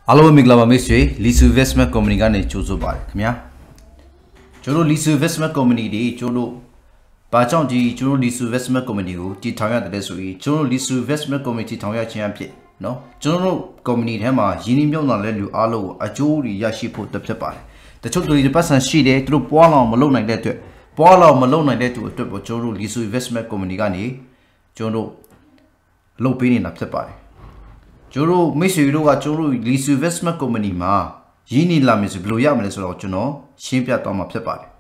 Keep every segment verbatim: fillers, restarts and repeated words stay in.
Hello, Miglava Mystery, Lisu Investment Company ka ne chozo bare khmya. Choro Lisu Investment Company de choro ba chaung ji choro Lisu Investment Company ko ti thang ya de so yi choro Lisu Investment Company ti thang ya chin a phit no. Choro company ထဲမှာရင်းနှီးမြှုပ်နှံတဲ့လူအားလုံးကိုအကျိုးတွေရရှိဖို့တဖြစ်ပါတယ်။တချို့သူတွေပတ်စံရှိတယ်သူတို့ပွားလောင်မလုပ်နိုင်တဲ့အတွက်ပွားလောင်မလုပ်နိုင်တဲ့သူအတွက်ပေါ့ကျွန်တော်တို့ Lisu Investment Company ကနေကျွန်တော်တို့လုပ်ပေးနေတာဖြစ်ပါတယ်။ကျွန်တော်တို့မိတ်ဆွေတို့ကကျွန်တော်တို့ Lisu Investment Company မှာရင်းနှီးလာမယ်ဆိုဘယ်လိုရမလဲဆိုတော့ကျွန်တော်ရှင်းပြသွားမှာဖြစ်ပါတယ်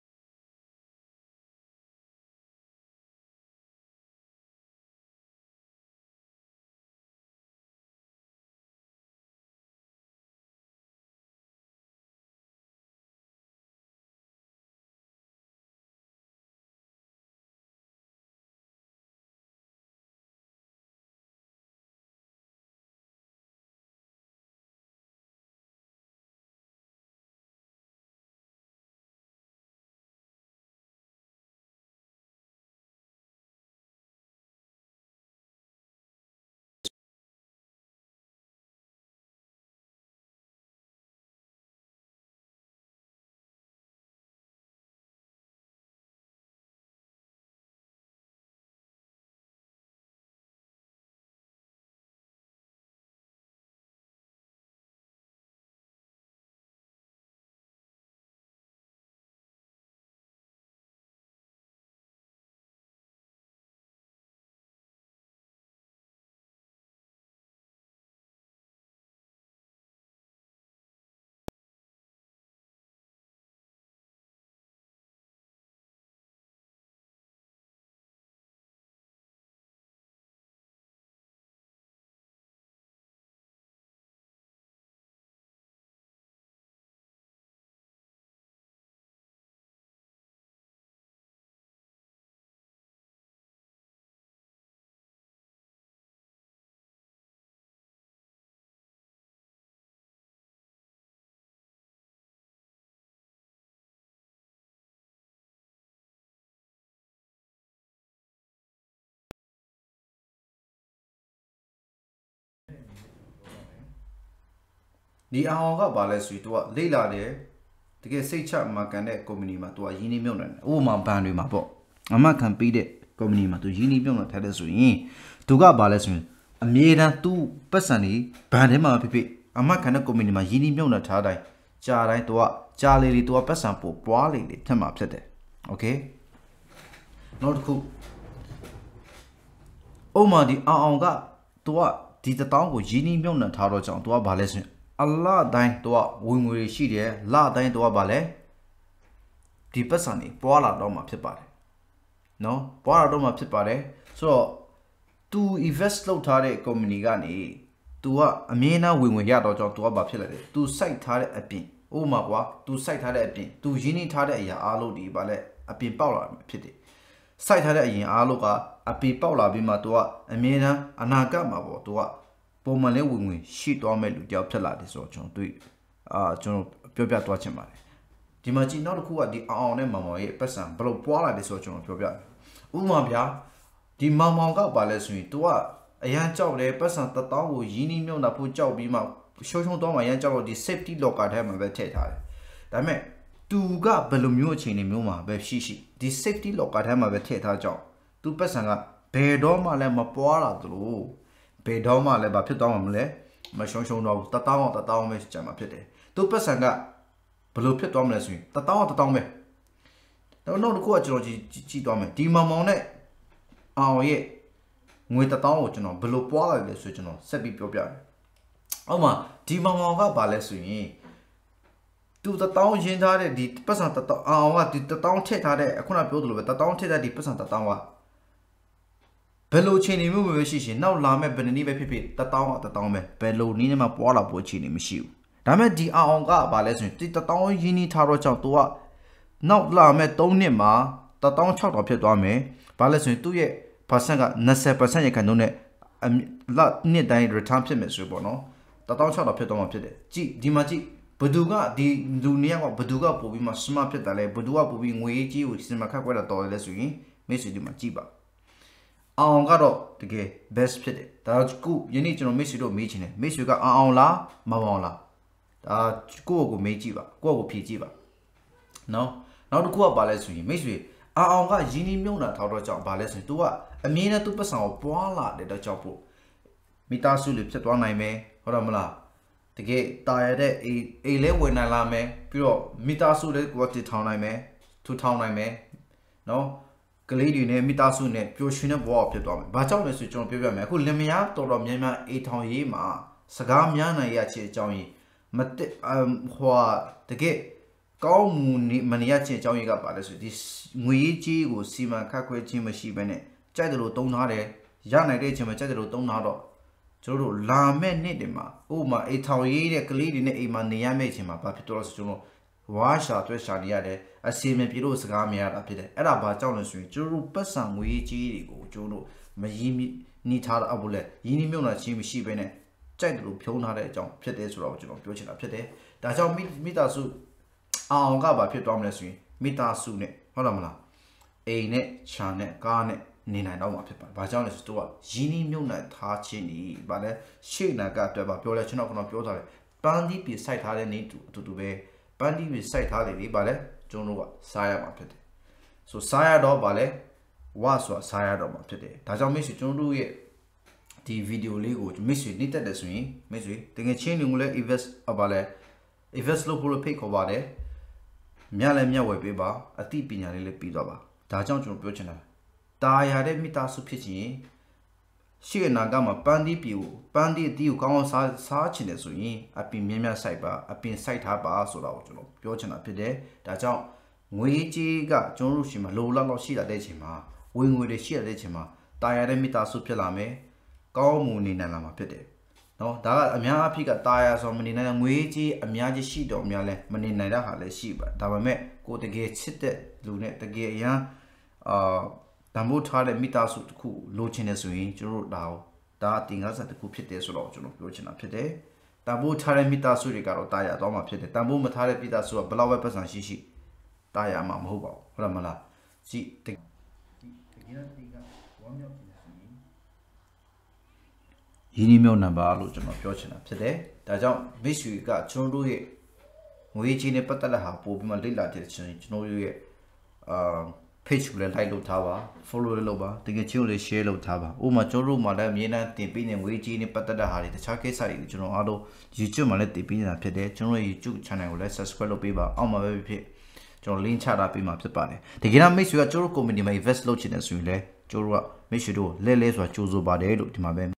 ဒီအောင်ကပါလဲဆိုသူကလိလာတယ်တကယ်စိတ်ချမှာကန်တဲ့ company မှာသူကရင်းနှီးမြှုပ်နှံတယ်ဥပမာဘဏ်တွေမှာပေါ့အမှတ်ခံပေးတဲ့ company မှာသူရင်းနှီးမြှုပ်နှံထားတဲ့ဆိုရင်သူကပါလဲဆိုရင်အမြဲတမ်းသူ့ပတ်စံတွေဘဏ်ထဲမှာဖြစ်ဖြစ်အမှတ်ခံတဲ့ company မှာရင်းနှီးမြှုပ်နှံထားတိုင်းကြာတိုင်းသူကကြာလေလေသူကပတ်စံပို့ပွားလေလေထက်မှာဖြစ်တယ် okay နောက်တစ်ခုဥပမာဒီအောင်အောင်ကသူကဒီတထောင်ကိုရင်းနှီးမြှုပ်နှံထားတော့ကြောင့်သူကပါလဲဆိုရင်အလတိုင်းတော့ဝင်ငွေရှိတယ်လတိုင်းတော့ဗာလဲဒီပတ်စံနေပွားလာတော့မှာဖြစ်ပါတယ်နော်ပွားလာတော့မှာဖြစ်ပါတယ်ဆိုတော့ तू invest လုပ်ထားတဲ့ company ကနေ तू ကအမြဲတမ်းဝင်ငွေရတော့ကြောင့် तू ကဘာဖြစ်လဲ तू စိုက်ထားတဲ့အပြင်ဥပမာကွာ तू စိုက်ထားတဲ့အပြင် तू ရင်းနှီးထားတဲ့အရာအားလုံးဒီဗာလဲအပြင်ပေါက်လာမှာဖြစ်တယ်စိုက်ထားတဲ့အရင်အားလုံးကအပြင်ပေါက်လာပြီးမှ तू ကအမြဲတမ်းအနာဂတ်မှာပေါ့ तू ကပုံမှန်လေးဝင်ဝင်ရှိသွားမဲ့လူကြောက်ဖြစ်လာတယ်ဆိုတော့ကျွန်တော်တွေ့အာကျွန်တော်ပြောပြသွားချင်ပါတယ်ဒီမှာကြည့်နောက်တစ်ခုကဒီအောင်အောင်နဲ့မောင်မောင်ရဲ့ပတ်စံဘလို့ပွားလာတယ်ဆိုတော့ကျွန်တော်ပြောပြတယ်ဥပမာဗျာဒီမောင်မောင်ကပါလဲဆိုရင် तू ကအရန်ကြောက်တယ်ပတ်စံတစ်တောင်းကိုရင်းနှီးမြှုပ်နှံဖို့ကြောက်ပြီးမှရှုံရှုံတော့မှအရန်ကြောက်တော့ဒီ safety locker ထဲမှာပဲထည့်ထားတယ်ဒါပေမဲ့ तू ကဘယ်လိုမျိုးအခြေအနေမျိုးမှာပဲရှိရှိဒီ safety locker ထဲမှာပဲထည့်ထားကြောင်း तू ပတ်စံကဘယ်တော့မှလည်းမပွားလာသလိုဘယ်တော့မှလည်းဘာဖြစ်သွားမှာမလဲမရှုံရှုံတော့တတောင်းအောင်တတောင်းပဲကြာမှာဖြစ်တယ်သူပတ်စံကဘလို့ဖြစ်သွားမလဲဆိုရင်တတောင်းအောင်တတောင်းပဲတော့နောက်တစ်ခုကကျွန်တော်ကြည့်ကြည့်သွားမယ်ဒီမောင်မောင်နဲ့အောင်ရဲ့ငွေတတောင်းကိုကျွန်တော်ဘလို့ပွားလာလဲဆိုကျွန်တော်ဆက်ပြီးပြောပြတယ်အောက်မှာဒီမောင်မောင်ကဘာလဲဆိုရင်သူတတောင်းရင်းထားတဲ့ဒီပတ်စံတတောင်းအောင်ကဒီတတောင်းထည့်ထားတဲ့အခုနပြောသလိုပဲတတောင်းထည့်တဲ့ဒီပတ်စံတတောင်းကဘယ်လိုချိန်နေမျိုးပဲရှိရှင်နောက်လာမဲ့ဘယ်နည်းပဲဖြစ်ဖြစ်တတောင်းတတောင်းပဲဘယ်လိုနည်းနဲ့မှပွားလာဖို့ချိန်နေမရှိဘူးဒါပေမဲ့ဒီအောင်အောင်ကဘာလဲဆိုရင်ဒီတတောင်းရင်းနှီးထားတော့ကြောင့် तू ကနောက်လာမဲ့သုံးနှစ်မှာတတောင်း၆တောင်ဖြစ်သွားမယ်ဘာလဲဆိုရင်သူ့ရဲ့ percent ကninety percent ရခိုင်နှုန်းနဲ့လနှစ်တိုင်း return ဖြစ်မယ်ဆိုပေါ့နော်တတောင်း၆တောင်ဖြစ်သွားမှာဖြစ်တယ်ကြည့်ဒီမှာကြည့်ဘဒူကဒီလူနေကဘဒူကပို့ပြီးမှ smart ဖြစ်တယ်လေဘဒူကပို့ပြီးငွေကြီးကိုစင်မခက်ခွဲတာတော်တယ်လဲဆိုရင်မိတ်ဆွေဒီမှာကြည့်ပါအောင်ကတော့တကယ် best ဖြစ်တယ်ဒါခုယနေ့ကျွန်တော်မိတ်ဆွေတို့မေးချင်တယ်မိတ်ဆွေကအောင်အောင်လားမအောင်လားဒါကိုယ့်ကိုမေးကြည့်ပါကိုယ့်ကိုဖြေကြည့်ပါနော်နောက်တစ်ခုကဘာလဲဆိုရင်မိတ်ဆွေအောင်အောင်ကယင်းဒီမြုံတာထောက်တော့ကြောင့်ဘာလဲဆိုရင် तू ကအမြင်နဲ့ तू ပတ်စံကိုပွားလာတဲ့တော့ကြောင့်ပို့မိသားစုလေးဖြစ်သွားနိုင်မယ်ဟုတ်တယ်မလားတကယ်တာရတဲ့အိအိလဲဝင်နိုင်လာမယ်ပြီးတော့မိသားစုလေးကိုတည်ထောင်နိုင်မယ်ထူထောင်နိုင်မယ်နော်ကလေးတွေနဲ့မိသားစုနဲ့ပျော်ရွှင်တဲ့ဘဝဖြစ်သွားမယ်။ဘာကြောင့်လဲဆိုကျွန်တော်ပြောပြမယ်။အခုလင်မယားတော်တော်များများအိထောင်ရေးမှာစကားများနိုင်ရချေအကြောင်းကြီးမတက်အမ်ဟွာတကယ်ကောင်းမှုမနေရချေအကြောင်းကြီးကပါလဲဆိုဒီငွေကြီးကိုစီမံခန့်ခွဲခြင်းမရှိဘဲနဲ့ကြိုက်တယ်လို့တုံးထားတယ်။ရနိုင်တဲ့ချိန်မှာကြိုက်တယ်လို့တုံးထားတော့ကျွန်တော်တို့လာမဲ့နှစ်တွေမှာဥပမာအိထောင်ရေးတဲ့ကလေးတွေနဲ့အိမ်မှာနေရမယ့်ချိန်မှာဘာဖြစ်တော့လဲဆိုကျွန်တော်ဝါရှာတွေ့ရှာနေရတယ်အစီအမံပြေလို့စကားမရတာဖြစ်တယ်အဲ့ဒါဘာကြောင့်လဲဆိုရင်ကျတို့ပတ်စံငွေကြီးတွေကိုကျတို့မရင်းနီးထားတာအဘူးလေရင်းနှီးမြုပ်နှံခြင်းမရှိဘဲနဲ့ကြိုက်တယ်လို့ဖြုံးထားတဲ့အကြောင်းဖြစ်တယ်ဆိုတော့ကျွန်တော်ပြောချင်တာဖြစ်တယ်ဒါကြောင့်မိသားစုအောင်ကဘာဖြစ်သွားမလဲဆိုရင်မိသားစုနဲ့ဟုတ်လားမလားအိမ်နဲ့ခြံနဲ့ကားနဲ့နေနိုင်တော့မှာဖြစ်ပါတယ်ဘာကြောင့်လဲဆိုတော့ရင်းနှီးမြုပ်နှံထားခြင်းဒီဗာလဲရှေ့နာကအတွက်ပါပြောလဲကျွန်တော်ကတော့ပြောထားတယ်ပန်းသီးပြစိုက်ထားတဲ့နေတူအတူတူပဲပန်းတီးပြီးစိုက်ထားတယ်လေဗာလဲကျွန်တော်တို့ကစားရမှာဖြစ်တယ်ဆိုစားရတော့ဗာလဲဝါဆိုတာစားရတော့မှာဖြစ်တယ်ဒါကြောင့်မိတ်ဆွေကျွန်တော်တို့ရဲ့ဒီဗီဒီယိုလေးကိုမိတ်ဆွေနှိမ့်တက်တယ်ဆိုရင်မိတ်ဆွေတကယ်ချင်းတွေကိုလည်း invest ဗာလဲ invest လုပ်ဖို့ဖိတ်ခေါ်ပါတယ်မြလည်းမြဝယ်ပေးပါအသိပညာလေးလည်းပြီးတော့ပါဒါကြောင့်ကျွန်တော်ပြောချင်တာတာယာတဲ့မိသားစုဖြစ်ချင်ရှေ့အနာကမှာပန်းတီးပြူပန်းတီးအတီးကိုကောင်းအောင်စားစားချင်တယ်ဆိုရင်အပင်မြင်းမြတ်စိုက်ပါအပင်စိုက်ထားပါဆိုတော့ကျွန်တော်ပြောချင်တာဖြစ်တယ်ဒါကြောင့်ငွေကြေးကကျွန်တော်တို့ရှိမှာလိုလောက်လောက်ရှိလာတဲ့ချိန်မှာဝင်ငွေတွေရှိရတဲ့ချိန်မှာတာယာတဲ့မိသားစုဖြစ်လာမယ်ကောင်းမှုနေနိုင်လာမှာဖြစ်တယ်နော်ဒါကအများအဖြစ်ကတာယာဆိုမနေနိုင်တဲ့ငွေကြေးအများကြီးရှိတော့များလဲမနေနိုင်တဲ့ဟာလည်းရှိပါဒါပေမဲ့ကိုတကယ်ချစ်တဲ့လူနဲ့တကယ်အရန်အာတန်ဖိုးထားတဲ့မိသားစုတစ်ခုလိုချင်တယ်ဆိုရင်ကျွန်တော်တို့ဒါဒါအတင်ကားစားတစ်ခုဖြစ်တယ်ဆိုတော့ကျွန်တော်ပြောချင်တာဖြစ်တယ်တန်ဖိုးထားတဲ့မိသားစုတွေကတော့တာယာတော့မှာဖြစ်တယ်တန်ဖိုးမထားတဲ့မိသားစုကဘယ်လောက်ပဲပတ်စံရှိရှိတာယာမှာမဟုတ်ပါဘူးဟုတ်လားမလားကြည့်တကယ်ဒီကဝမ်းမြောက်ခြင်းဆိုရင်ရင်းနှီးမြှုပ်နှံပါလို့ကျွန်တော်ပြောချင်တာဖြစ်တယ်ဒါကြောင့်မိတ်ဆွေကကျွန်တော်တို့ရဲ့ငွေကြေးနဲ့ပတ်သက်တဲ့ဟာပို့ပြီးမှလေ့လာတဲ့ချင်းကျွန်တော်တို့ရဲ့အာ page ကိုလည်း like လုပ်ထားပါ follow လည်းလုပ်ပါတကယ်ချင်းကိုလည်း share လုပ်ထားပါဥပမာကျွန်တော်တို့မှာလည်းအမြဲတမ်းတင်ပေးနေငွေကြေးနဲ့ပတ်သက်တဲ့ဟာတွေတခြားကိစ္စတွေကိုကျွန်တော်အားလုံး YouTube မှာလည်းတင်ပေးနေတာဖြစ်တယ်ကျွန်တော်ရဲ့ YouTube channel ကိုလည်း subscribe လုပ်ပေးပါအောက်မှာပဲဖြစ်ကျွန်တော် link ချထားပေးမှာဖြစ်ပါတယ်တကယ်တော့မိတ်ဆွေကကျွန်တော် community မှာ invest လုပ်ချင်တယ်ဆိုရင်လည်းကျွန်တော်ကမိတ်ဆွေတို့လဲလဲဆိုတာကြိုးစိုးပါတယ်လို့ဒီမှာပဲ